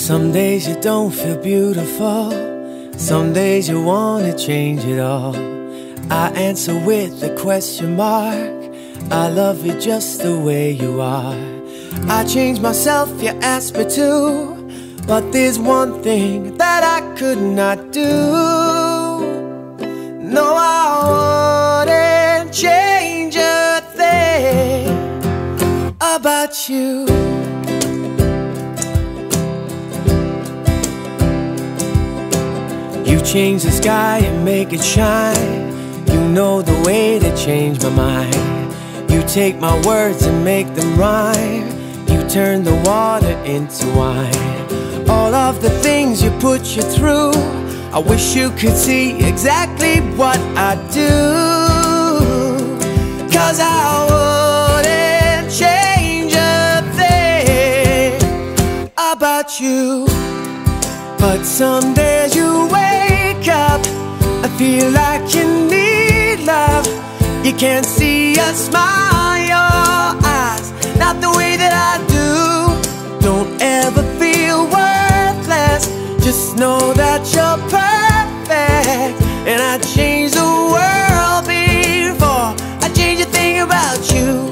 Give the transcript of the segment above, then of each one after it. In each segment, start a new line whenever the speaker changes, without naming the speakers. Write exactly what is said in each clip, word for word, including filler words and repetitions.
Some days you don't feel beautiful, some days you wanna change it all. I answer with a question mark. I love you just the way you are. I change myself, you ask me to, but there's one thing that I could not do. No, I wouldn't change a thing about you. You change the sky and make it shine. You know the way to change my mind. You take my words and make them rhyme. You turn the water into wine. All of the things you put you through, I wish you could see exactly what I do. Cause I wouldn't change a thing about you. But some days you wake up, I feel like you need love. You can't see a smile in your eyes, not the way that I do. Don't ever feel worthless, just know that you're perfect. And I'd change the world before I change a thing about you.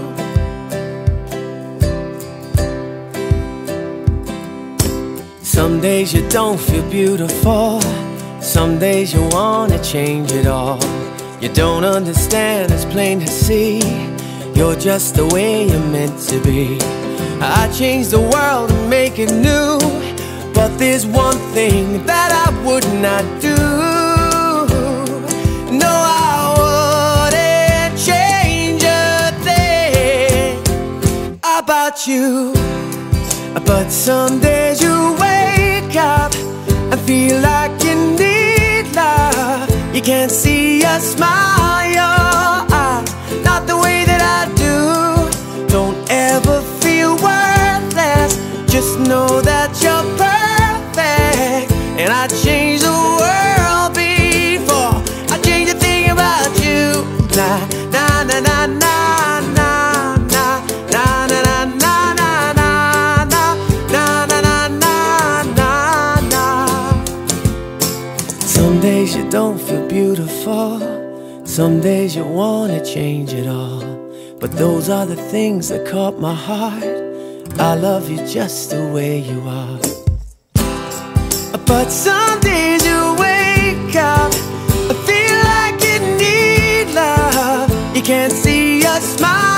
Some days you don't feel beautiful, some days you wanna change it all. You don't understand, it's plain to see. You're just the way you're meant to be. I change the world and make it new, but there's one thing that I would not do. No, I wouldn't change a thing about you. But some days you wake up and feel like you need love. You can't see a smile in your eyes, not the way that I do. Don't ever feel worthless, just know that you're perfect. And I'd change the world before I change a thing about you. Na na na na na na na na na na na na na na na na. Some days you don't feel beautiful, some days you wanna change it all. But those are the things that caught my heart. I love you just the way you are. But some days you wake up, I feel like you need love. You can't see a smile